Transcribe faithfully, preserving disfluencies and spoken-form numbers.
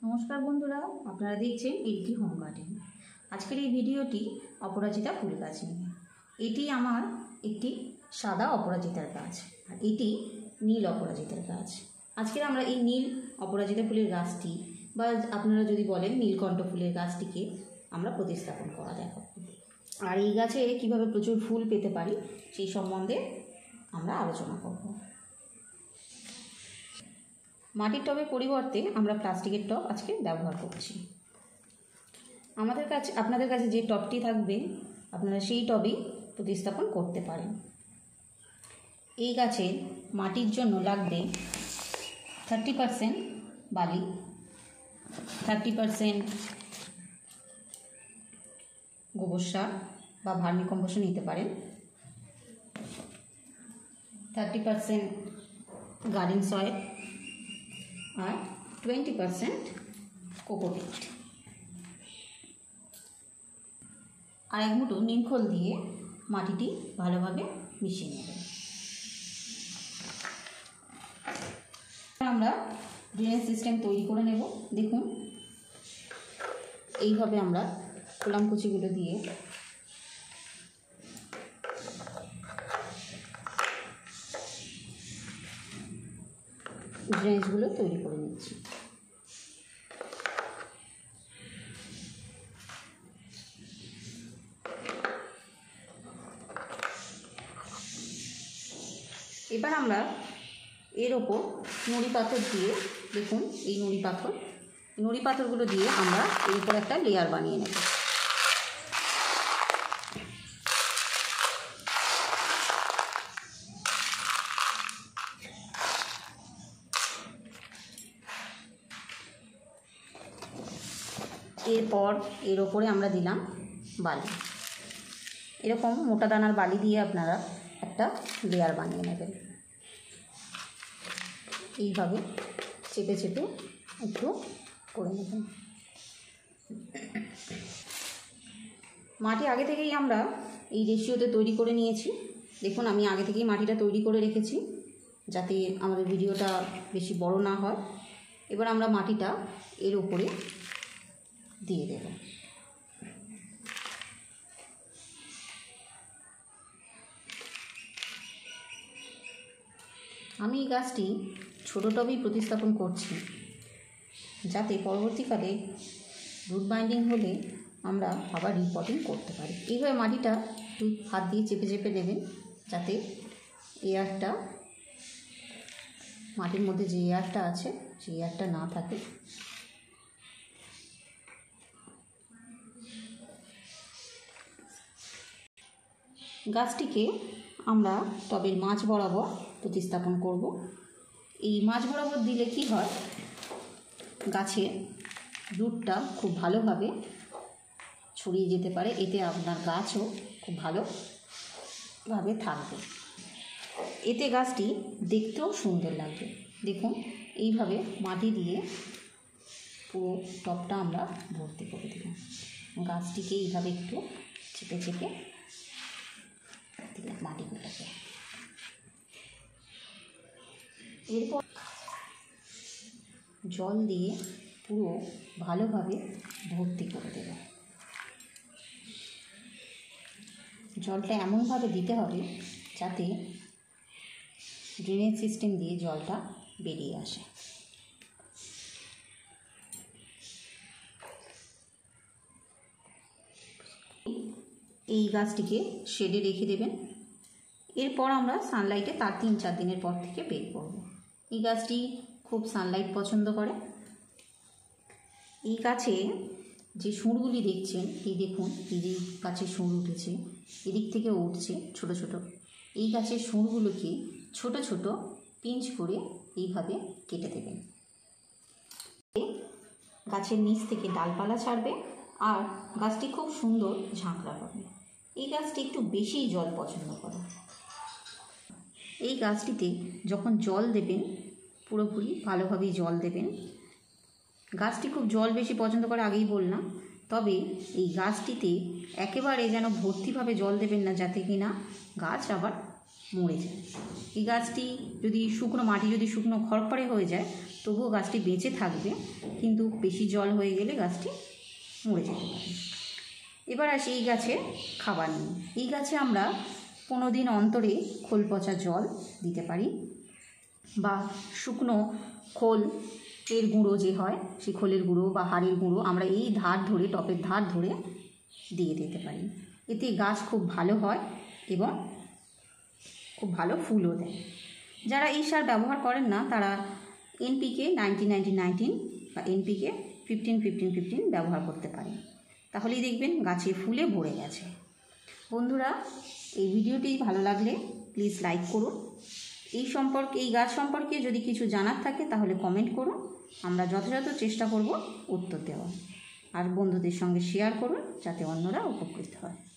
नमस्कार बंधुरा आपनारा देखছেন এটি হোম গার্ডেন। আজকের এই ভিডিওটি অপরাজিতা ফুল গাছ নিয়ে। এটি আমার একটি সাদা অপরাজিতার গাছ আর এটি নীল অপরাজিতার গাছ। আজকের আমরা এই নীল অপরাজিতা ফুলের গাছটি বা আপনারা যদি বলেন নীলকণ্ঠ ফুলের গাছটিকে আমরা প্রতিস্থাপন করা দেখাবো। আর এই গাছে কিভাবে প্রচুর ফুল পেতে পারি সেই সম্বন্ধে আমরা আলোচনা করব। মাটির টবের পরিবর্তে আমরা প্লাস্টিকের টব আজকে ব্যবহার করছি। আমাদের কাছে আপনাদের কাছে যে টবটি থাকবে আপনারা সেই টবেই প্রতিস্থাপন করতে পারেন। এই গাছে মাটির জন্য লাগবে থার্টি পারসেন্ট বালি, থার্টি পারসেন্ট গোবর সার বা ভার্মি কম্পোস্ট নিতে পারেন, থার্টি পারসেন্ট গার্ডেন সয়েল আর টোয়েন্টি পারসেন্ট কোকোপিট আর এক মুঠো নিমখোল দিয়ে মাটিটি ভালোভাবে মিশিয়ে নেবেন। আমরা ড্রেনেজ সিস্টেম তৈরি করে নেব। দেখুন এইভাবে আমরা কলামকুচিগুলো দিয়ে ড্রেনেজগুলো তৈরি করে নিচ্ছি। এবার আমরা এর ওপর নুড়ি পাথর দিয়ে, দেখুন এই নুড়ি পাথর নুড়ি পাথরগুলো দিয়ে আমরা এর উপর একটা লেয়ার বানিয়ে নেব। এরপর এর ওপরে আমরা দিলাম বালি। এরকম মোটা দানার বালি দিয়ে আপনারা একটা লেয়ার বানিয়ে নেবেন। এইভাবে চেপে চেপে একটু করে নেবেন। মাটি আগে থেকেই আমরা এই রেশিওতে তৈরি করে নিয়েছি। দেখুন আমি আগে থেকেই মাটিটা তৈরি করে রেখেছি যাতে আমাদের ভিডিওটা বেশি বড় না হয়। এবার আমরা মাটিটা এর উপরে দিয়ে দেব। আমি এই গাছটি ছোটো টবেই প্রতিস্থাপন করছি যাতে পরবর্তীকালে রুট বাইন্ডিং হলে আমরা আবার রিপটিং করতে পারি। এইভাবে মাটিটা একটু হাত দিয়ে চেপে চেপে দেবেন যাতে এয়ারটা, মাটির মধ্যে যে এয়ারটা আছে সেই এয়ারটা না থাকে। গাছটিকে আমরা টবের মাঝ বরাবর প্রতিস্থাপন করব। এই মাঝ বরাবর দিলে কি হয়, গাছের রুটটা খুব ভালোভাবে ছড়িয়ে যেতে পারে, এতে আপনার গাছও খুব ভালোভাবে থাকবে, এতে গাছটি দেখতেও সুন্দর লাগবে। দেখুন এইভাবে মাটি দিয়ে পুরো টবটা আমরা ভর্তি করে দিলাম। গাছটিকে এইভাবে একটু চেপে চেপে দিলাম মাটিগুলোকে। এরপর জল দিয়ে পুরো ভালোভাবে ভর্তি করে দেব। জলটা এমনভাবে দিতে হবে যাতে ড্রেনেজ সিস্টেম দিয়ে জলটা বেরিয়ে আসে। এই গাছটিকে শেডে রেখে দেবেন। এরপর আমরা সানলাইটে তার তিন চার দিনের পর থেকে বের করব। এই গাছটি খুব সানলাইট পছন্দ করে। এই গাছে যে সুরগুলি দেখছেন, এই দেখুন এই যে গাছের সুর উঠেছে, এদিক থেকে উঠছে ছোট ছোট। এই গাছের সুরগুলোকে ছোট ছোট পিঞ্চ করে এইভাবে কেটে দেবেন। গাছের নিচ থেকে ডালপালা ছাড়বে আর গাছটি খুব সুন্দর ঝাঁকড়া পাবে। এই গাছটি একটু বেশি জল পছন্দ করে। এই গাছটিতে যখন জল দেবেন পুরোপুরি ভালোভাবেই জল দেবেন। গাছটি খুব জল বেশি পছন্দ করে আগেই বললাম, তবে এই গাছটিতে একেবারে যেন ভর্তিভাবে জল দেবেন না যাতে কিনা গাছ আবার মরে যায়। এই গাছটি যদি শুকনো মাটি যদি শুকনো খড়খড়ে হয়ে যায় তবুও গাছটি বেঁচে থাকবে, কিন্তু বেশি জল হয়ে গেলে গাছটি মরে যেতে পারে। এবার আসি এই গাছের খাবার নিয়ে। এই গাছে আমরা পনেরো দিন অন্তরে খোল পচা জল দিতে পারি, বা শুকনো খোল এর গুঁড়ো যে হয় সেই খোলের গুঁড়ো বা হাড়ের গুঁড়ো আমরা এই ধার ধরে টপের ধার ধরে দিয়ে দিতে পারি। এতে গাছ খুব ভালো হয় এবং খুব ভালো ফুলও দেয়। যারা এই সার ব্যবহার করেন না তারা এনপিকে নাইনটিন নাইনটিন নাইনটিন বা এনপিকে ফিফটিন ফিফটিন ফিফটিন ব্যবহার করতে পারেন, তাহলেই দেখবেন গাছে ফুলে ভরে গেছে। বন্ধুরা, এই ভিডিওটি ভালো লাগলে প্লিজ লাইক করুন। এই সম্পর্কে এই গাছ সম্পর্কে যদি কিছু জানার থাকে তাহলে কমেন্ট করুন, আমরা যথাযথ চেষ্টা করব উত্তর দেওয়ার। আর বন্ধুদের সঙ্গে শেয়ার করুন যাতে অন্যরা উপকৃত হয়।